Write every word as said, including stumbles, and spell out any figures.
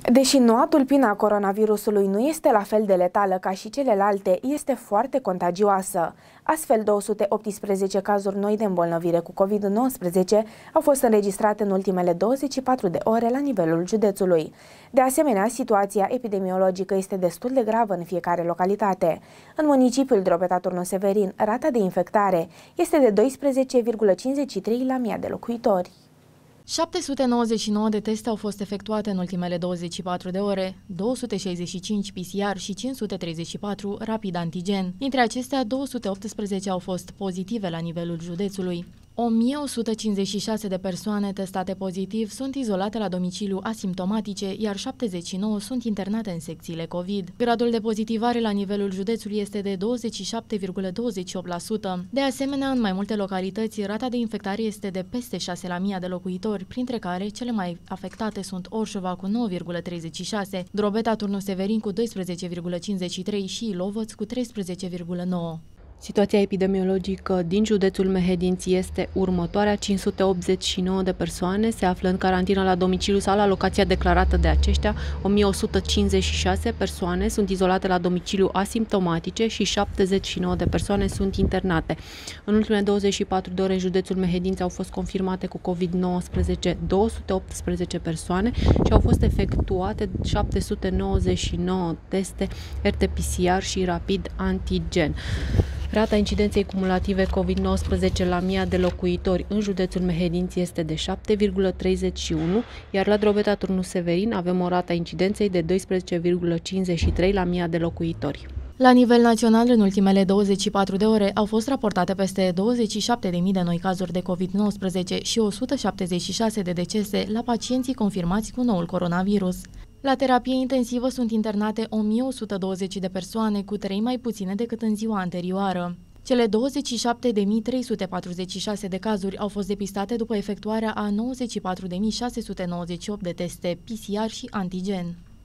Deși noua tulpină a coronavirusului nu este la fel de letală ca și celelalte, este foarte contagioasă. Astfel, două sute optsprezece cazuri noi de îmbolnăvire cu COVID nouăsprezece au fost înregistrate în ultimele douăzeci și patru de ore la nivelul județului. De asemenea, situația epidemiologică este destul de gravă în fiecare localitate. În municipiul Drobeta-Turnul Severin, rata de infectare este de doisprezece virgulă cincizeci și trei la mie de locuitori. șapte sute nouăzeci și nouă de teste au fost efectuate în ultimele douăzeci și patru de ore, două sute șaizeci și cinci P C R și cinci sute treizeci și patru rapid antigen. Dintre acestea, două sute optsprezece au fost pozitive la nivelul județului. o mie o sută cincizeci și șase de persoane testate pozitiv sunt izolate la domiciliu asimptomatice, iar șaptezeci și nouă sunt internate în secțiile COVID. Gradul de pozitivare la nivelul județului este de douăzeci și șapte virgulă douăzeci și opt la sută. De asemenea, în mai multe localități, rata de infectare este de peste șase la mie de locuitori, printre care cele mai afectate sunt Orșova cu nouă virgulă treizeci și șase, Drobeta-Turnul Severin cu doisprezece virgulă cincizeci și trei și Ilovăț cu treisprezece virgulă nouă. Situația epidemiologică din județul Mehedinți este următoarea. cinci sute optzeci și nouă de persoane se află în carantină la domiciliu sau la locația declarată de aceștia, o mie o sută cincizeci și șase persoane sunt izolate la domiciliu asimptomatice și șaptezeci și nouă de persoane sunt internate. În ultimele douăzeci și patru de ore în județul Mehedinți au fost confirmate cu COVID nouăsprezece două sute optsprezece persoane și au fost efectuate șapte sute nouăzeci și nouă teste R T P C R și rapid antigen. Rata incidenței cumulative COVID nouăsprezece la mie de locuitori în județul Mehedinți este de șapte virgulă treizeci și unu, iar la Drobeta-Turnul Severin avem o rată incidenței de doisprezece virgulă cincizeci și trei la mie de locuitori. La nivel național, în ultimele douăzeci și patru de ore au fost raportate peste douăzeci și șapte de mii de noi cazuri de COVID nouăsprezece și o sută șaptezeci și șase de decese la pacienții confirmați cu noul coronavirus. La terapie intensivă sunt internate o mie o sută douăzeci de persoane, cu trei mai puține decât în ziua anterioară. Cele douăzeci și șapte de mii trei sute patruzeci și șase de cazuri au fost depistate după efectuarea a nouăzeci și patru de mii șase sute nouăzeci și opt de teste P C R și antigen.